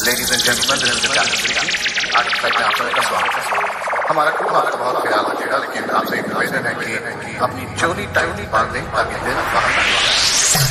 Ladies and gentleman, this is the Aaj Tak आप सबका स्वागत है। हमारा खूब आपका बहुत ख्याल रखेगा, लेकिन आपसे एक निवेदन है कि अपनी चोली टाइटली बांध दें ताकि दिल बाहर ना जाए।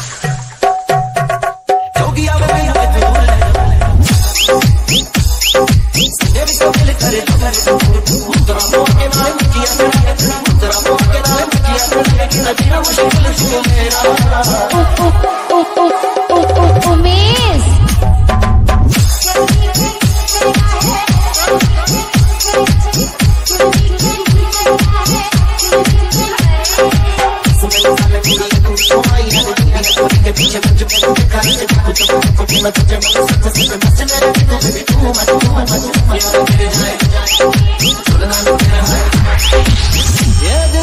Yeah.